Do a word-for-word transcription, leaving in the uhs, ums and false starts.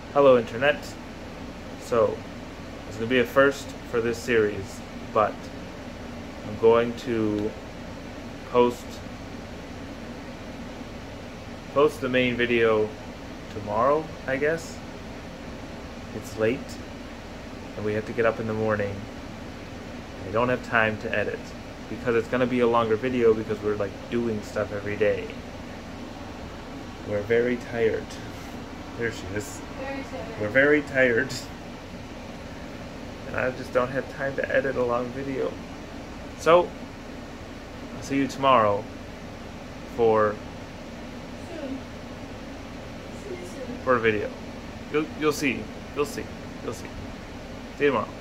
Hello Internet. So, it's going to be a first for this series, but I'm going to post post the main video tomorrow, I guess. It's late, and we have to get up in the morning. I don't have time to edit, because it's going to be a longer video because we're like doing stuff every day. We're very tired. There she is. Very tired. We're very tired. And I just don't have time to edit a long video. So, I'll see you tomorrow for Soon. See you soon. for a video. You'll you'll see. You'll see. You'll see. See you tomorrow.